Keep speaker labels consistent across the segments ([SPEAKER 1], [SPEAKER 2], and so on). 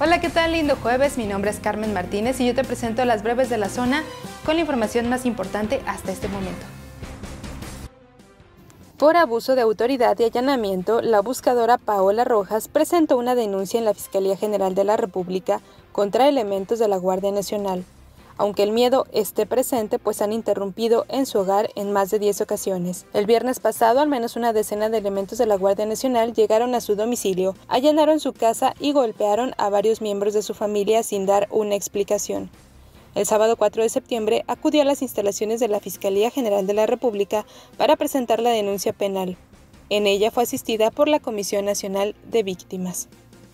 [SPEAKER 1] Hola, ¿qué tal? Lindo jueves, mi nombre es Carmen Martínez y yo te presento las breves de la zona con la información más importante hasta este momento. Por abuso de autoridad y allanamiento, la buscadora Paola Rojas presentó una denuncia en la Fiscalía General de la República contra elementos de la Guardia Nacional. Aunque el miedo esté presente, pues han interrumpido en su hogar en más de 10 ocasiones. El viernes pasado, al menos una decena de elementos de la Guardia Nacional llegaron a su domicilio, allanaron su casa y golpearon a varios miembros de su familia sin dar una explicación. El sábado 4 de septiembre acudió a las instalaciones de la Fiscalía General de la República para presentar la denuncia penal. En ella fue asistida por la Comisión Nacional de Víctimas.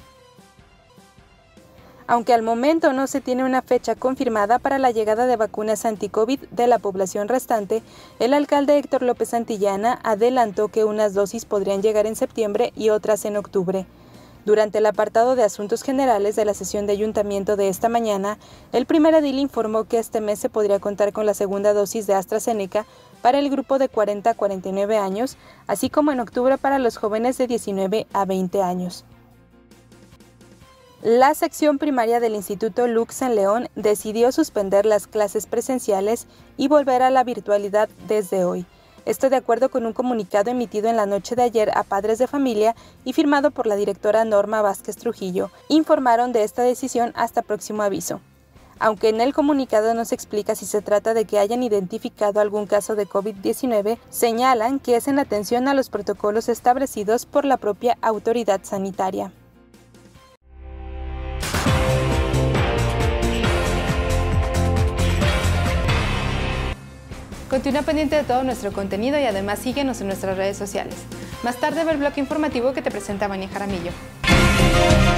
[SPEAKER 1] Aunque al momento no se tiene una fecha confirmada para la llegada de vacunas anti-COVID de la población restante, el alcalde Héctor López Santillana adelantó que unas dosis podrían llegar en septiembre y otras en octubre. Durante el apartado de Asuntos Generales de la sesión de ayuntamiento de esta mañana, el primer edil informó que este mes se podría contar con la segunda dosis de AstraZeneca para el grupo de 40 a 49 años, así como en octubre para los jóvenes de 19 a 20 años. La sección primaria del Instituto Lux en León decidió suspender las clases presenciales y volver a la virtualidad desde hoy. Esto de acuerdo con un comunicado emitido en la noche de ayer a padres de familia y firmado por la directora Norma Vázquez Trujillo. Informaron de esta decisión hasta próximo aviso. Aunque en el comunicado no se explica si se trata de que hayan identificado algún caso de COVID-19, señalan que es en atención a los protocolos establecidos por la propia autoridad sanitaria. Continúa pendiente de todo nuestro contenido y además síguenos en nuestras redes sociales. Más tarde ve el bloque informativo que te presenta Vania Jaramillo.